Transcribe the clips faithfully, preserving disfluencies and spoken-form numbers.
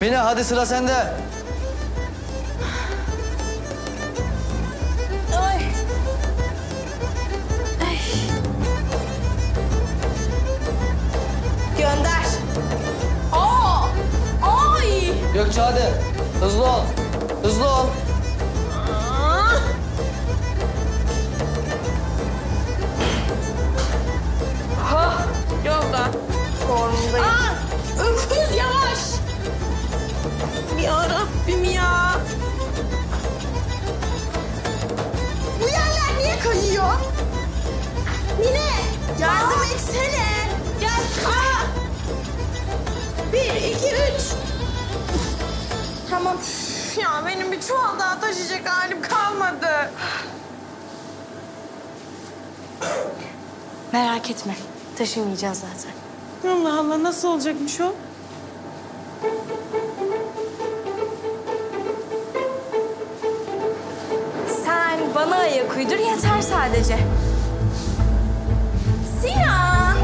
Mine hadi sıra sende. Ay. Ay. Gönder. Aa! Ay! Gökçe hadi. Hızlı ol. Hızlı ol. Aa! Ha! Yolda. Formundayım. Aa! Öküz yavaş. Ya Rabbim ya. Bu yerler niye kayıyor? Mine yardım Aa. etsene. Gel. Aa. Bir, iki, üç. Tamam. Ya benim bir çuval daha taşıyacak halim kalmadı. Merak etme. Taşımayacağız zaten. Allah Allah, nasıl olacakmış o? Sen bana ayak uydur yeter sadece. Sinan!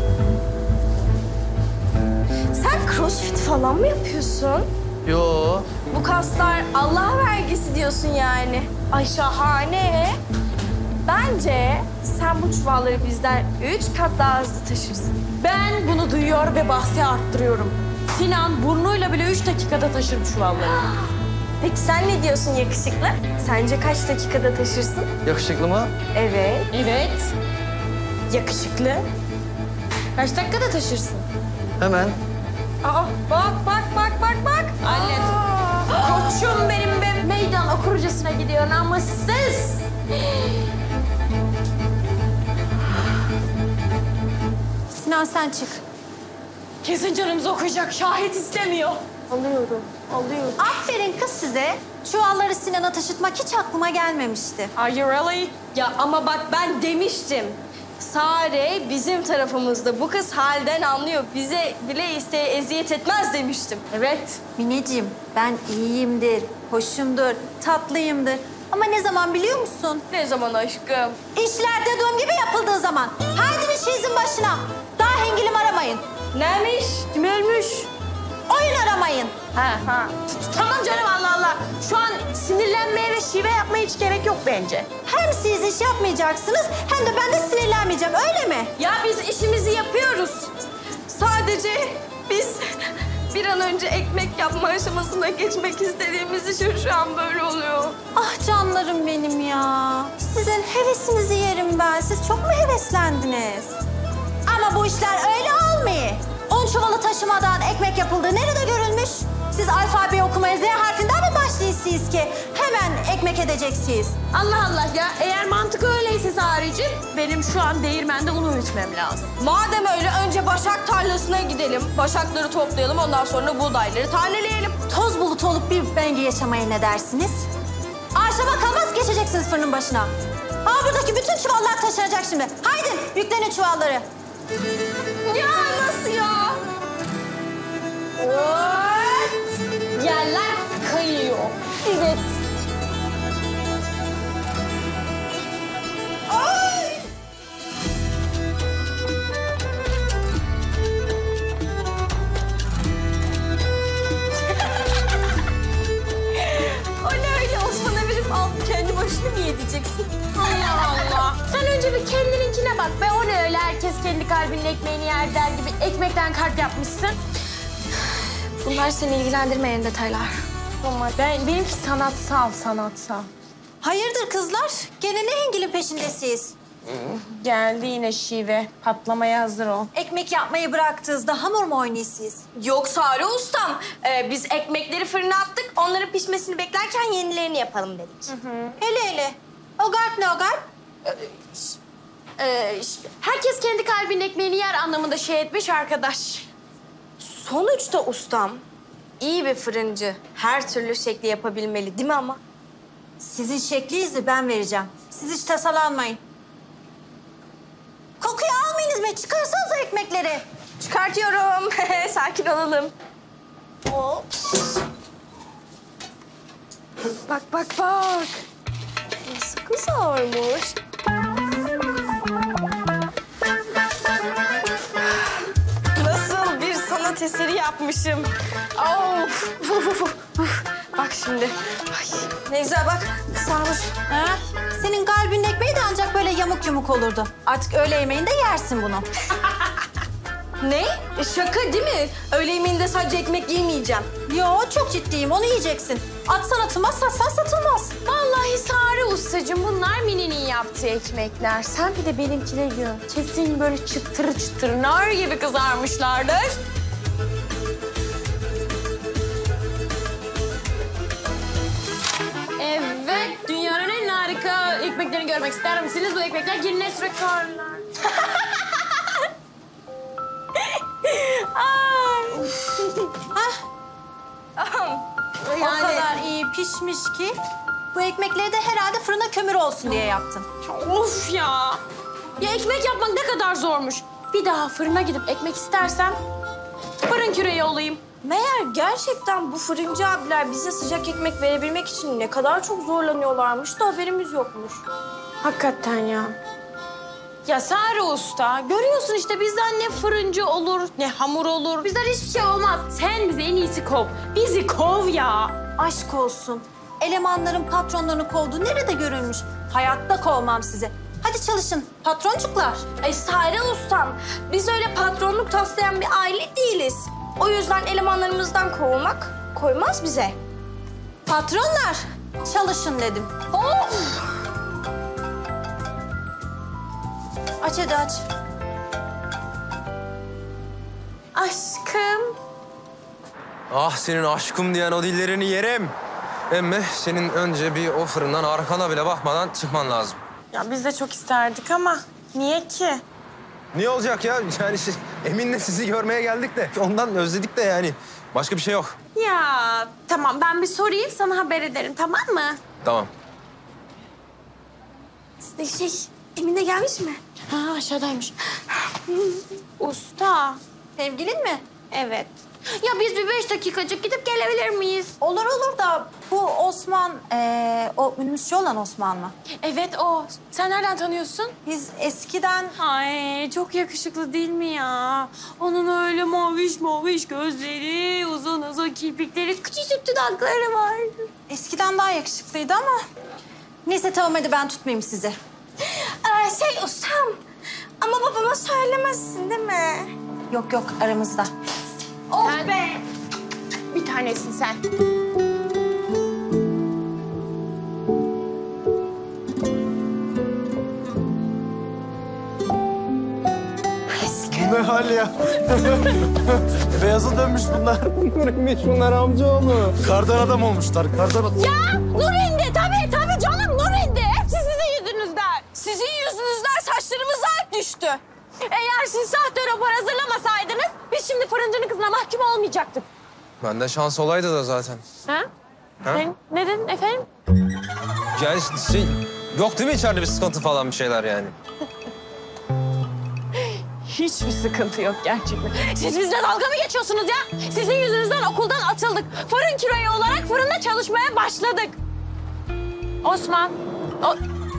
Sen crossfit falan mı yapıyorsun? Yo. Bu kaslar Allah vergisi diyorsun yani. Ay şahane. Bence sen bu çuvalları bizden üç kat daha hızlı taşırsın. Ben bunu duyuyor ve bahsi arttırıyorum. Sinan burnuyla bile üç dakikada taşır bu çuvalları. Peki sen ne diyorsun yakışıklı? Sence kaç dakikada taşırsın? Yakışıklı mı? Evet. Evet. Yakışıklı. Kaç dakikada taşırsın? Hemen. Aa, bak bak bak bak bak. Hallet. Koçum benim be. Meydan okurcasına gidiyor namussuz. Sinan sen çık. Kesin canımızı okuyacak. Şahit istemiyor. Alıyorum, alıyorum. Aferin kız size. Çuvalları Sinan'a taşıtmak hiç aklıma gelmemişti. Are you really? Ya ama bak ben demiştim. Sare bizim tarafımızda. Bu kız halden anlıyor. Bize bile isteye eziyet etmez demiştim. Evet. Mineciğim ben iyiyimdir, hoşumdur, tatlıyımdır. Ama ne zaman biliyor musun? Ne zaman aşkım? İşler dediğim gibi yapıldığı zaman. Haydi işinizin başına. Daha hengilim aramayın. Neymiş? Kim ölmüş? Oyun aramayın. Ha ha. Tamam canım, Allah Allah. Şu an sinirlenmeye ve şive yapmaya hiç gerek yok bence. Hem siz iş yapmayacaksınız hem de ben de sinirlenmeyeceğim, öyle mi? Ya biz işimizi yapıyoruz. Sadece biz bir an önce ekmek yapma aşamasına geçmek istediğimiz için şu an böyle oluyor. Ah canlarım benim ya. Sizin hevesinizi yerim ben. Siz çok mu heveslendiniz? Ama bu işler öyle olmuyor. On çuvalı taşımadan ekmek yapıldığı nerede görülmüş? Siz alfabeyi okumaya Z harfinden mi başlıyorsunuz ki? Hemen ekmek edeceksiniz. Allah Allah ya. Eğer mantık öyleyse Sarıcığım, benim şu an değirmende un öğütmem lazım. Madem öyle önce başak tarlasına gidelim. Başakları toplayalım, ondan sonra buğdayları taneleyelim. Toz bulut olup bir benge yaşamaya ne dersiniz? Arşama kalmaz, geçeceksiniz fırının başına. Aa, buradaki bütün çuvallar taşınacak şimdi. Haydi yüklenin çuvalları. Ya nasıl ya? What? Yerler kayıyor. Evet. Ay! O ne öyle Osman'a verip al kendi başına mı yedeceksin? Allah Allah. Sen önce bir kendininkine bak be. O ne öyle, herkes kendi kalbinin ekmeğini yer der gibi ekmekten kalp yapmışsın. Bunlar seni ilgilendirmeyen detaylar. Ama ben, benimki sanatsal, sanatsal. Hayırdır kızlar? Gene ne hengilin peşindesiniz? Geldi yine şive. Patlamaya hazır ol. Ekmek yapmayı bıraktığınızda hamur mu oynuyorsunuz? Yok Sare ustam. Ee, biz ekmekleri fırına attık. Onların pişmesini beklerken yenilerini yapalım dedik. Hı hı. Hele hele. O garp ne o garp? Ee, işte, herkes kendi kalbinin ekmeğini yer anlamında şey etmiş arkadaş. Sonuçta ustam iyi bir fırıncı. Her türlü şekli yapabilmeli değil mi ama? Sizin şeklinizi ben vereceğim. Siz hiç tasalanmayın. Kokuyu almayınız be. Çıkarsanıza ekmekleri. Çıkartıyorum. Sakin olalım. Hop. Bak bak bak. Nasıl kızarmış. Nasıl bir sanat eseri yapmışım. Of, şimdi. Ay, ne güzel bak. Sarmış. Ha? Senin kalbinin ekmeği de ancak böyle yamuk yumuk olurdu. Artık öğle yemeğinde yersin bunu. Ne? E, şaka değil mi? Öğle yemeğinde sadece ekmek yemeyeceğim. Yo, çok ciddiyim. Onu yiyeceksin. Atsan atılmaz, satsan satılmaz. Vallahi Sare ustacığım bunlar Mini'nin yaptığı ekmekler. Sen bir de benimkileri gör. Kesin böyle çıtır çıtır nar gibi kızarmışlardır. Evet, dünyanın en harika ekmeklerini görmek ister misiniz? Bu ekmekler Guinness rekorlar. O kadar iyi pişmiş ki bu ekmekleri de herhalde fırına kömür olsun diye yaptın. Of ya! Ya ekmek yapmak ne kadar zormuş. Bir daha fırına gidip ekmek istersem fırın küreği olayım. Meğer gerçekten bu fırıncı abiler bize sıcak ekmek verebilmek için ne kadar çok zorlanıyorlarmış da haberimiz yokmuş. Hakikaten ya. Ya Sare Usta, görüyorsun işte bizden ne fırıncı olur, ne hamur olur. Bizden hiçbir şey olmaz. Sen bizi en iyisi kov. Bizi kov ya. Aşk olsun. Elemanların patronlarını kovduğu nerede görülmüş? Hayatta kovmam sizi. Hadi çalışın patroncuklar. Ay Sare ustam, biz öyle patronluk taslayan bir aile değiliz. O yüzden elemanlarımızdan kovulmak koymaz bize. Patronlar çalışın dedim. Of! Aç hadi aç. Aşkım. Ah senin aşkım diyen o dillerini yerim. Emme senin önce bir o fırından arkana bile bakmadan çıkman lazım. Ya biz de çok isterdik ama niye ki? Niye olacak ya? Yani şey, Emin'le sizi görmeye geldik de ondan özledik de yani. Başka bir şey yok. Ya tamam ben bir sorayım sana haber ederim tamam mı? Tamam. Şey, Emine gelmiş mi? Ha aşağıdaymış. Usta. Sevgilin mi? Evet. Ya biz bir beş dakikacık gidip gelebilir miyiz? Olur olur da bu Osman, ee, o ünlüsü olan Osman mı? Evet o. Sen nereden tanıyorsun? Biz eskiden Ay çok yakışıklı değil mi ya? Onun öyle maviş maviş gözleri, uzun uzun kirpikleri, küçücük dudakları var. eskiden daha yakışıklıydı ama... Neyse tamam hadi ben tutmayayım sizi. Ee, şey ustam, ama babama söylemezsin değil mi? Yok yok aramızda. Oh Sen- be! Bir tanesin sen. Ne hal ya? Beyaza dönmüş bunlar. Neymiş bunlar amcaoğlu? Kardan adam olmuşlar, kardan adam. Ya Nur indi tabii tabii canım Nur indi. Hepsi sizin yüzünüzden. Sizin yüzünüzden saçlarımız alp düştü. Eğer siz sahte rapor hazırlamasaydınız biz şimdi fırıncının kızına mahkum olmayacaktık. Bende şans olaydı da zaten. Ha? Ha? Sen ne dedin efendim? Yani şey yok değil mi içeride bir sıkıntı falan bir şeyler yani? Hiçbir sıkıntı yok gerçekten. Siz bizle dalga mı geçiyorsunuz ya? Sizin yüzünüzden okuldan atıldık. Fırın küreği olarak fırında çalışmaya başladık. Osman. O...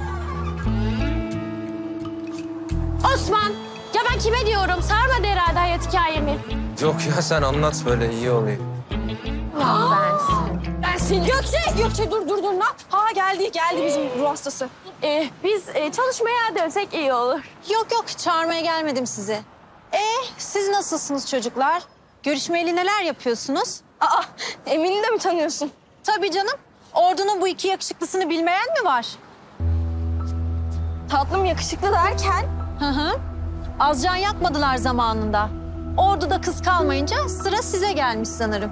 Osman. Ya ben kime diyorum? Sarmadı herhalde hayat hikayemiz. Yok ya sen anlat böyle iyi oluyor. Ya ben sen. Ben seni... Gökçe, Gökçe dur dur dur. Ne yap? Ha geldi, geldi bizim ruh hastası. Ee, biz e, çalışmaya dönsek iyi olur. Yok yok çağırmaya gelmedim sizi. Ee siz nasılsınız çocuklar? Görüşmeyeli neler yapıyorsunuz? Aa, Emin'i de mi tanıyorsun? Tabii canım. Ordunun bu iki yakışıklısını bilmeyen mi var? Tatlım yakışıklı derken? Hı hı. Az can yakmadılar zamanında. Orduda kız kalmayınca sıra size gelmiş sanırım.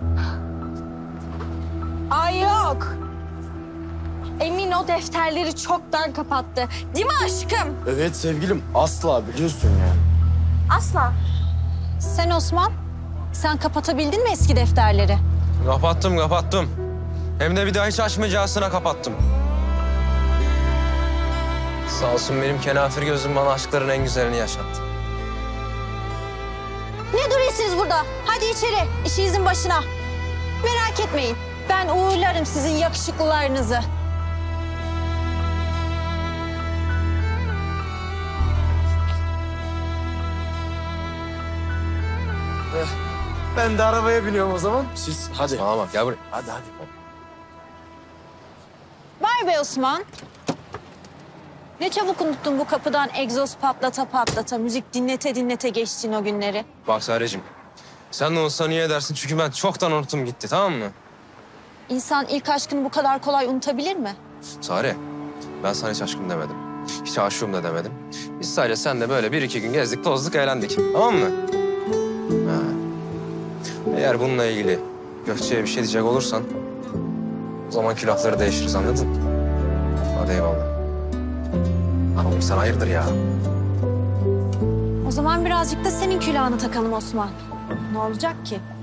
Ay yok. Emin o defterleri çoktan kapattı. Değil mi aşkım? Evet sevgilim, asla biliyorsun yani. Asla. Sen Osman, sen kapatabildin mi eski defterleri? Kapattım kapattım. Hem de bir daha hiç açmayacağısına kapattım. Sağ olsun benim kenafir gözüm bana aşkların en güzelini yaşattı. Ne duruyorsunuz burada? Hadi içeri, işinizin başına. Merak etmeyin, ben uğurlarım sizin yakışıklılarınızı. Ben de arabaya biniyorum o zaman. Siz hadi. Tamam gel buraya. Hadi hadi. haber be Osman? Ne çabuk unuttun bu kapıdan egzoz patlata patlata, müzik dinlete dinlete geçtin o günleri. Bak Sarecim, sen de olsa niye edersin? Çünkü ben çoktan unuttum gitti, tamam mı? İnsan ilk aşkını bu kadar kolay unutabilir mi? Sare, ben sana hiç aşkım demedim. Hiç aşığım da demedim. Biz sadece seninle böyle bir iki gün gezdik, tozduk, eğlendik. Tamam mı? Ha. Eğer bununla ilgili Gökçe'ye bir şey diyecek olursan... ...o zaman külahları değişiriz, anladın? Hadi eyvallah. Lan oğlum sen hayırdır ya? O zaman birazcık da senin külahını takalım Osman. Ne olacak ki?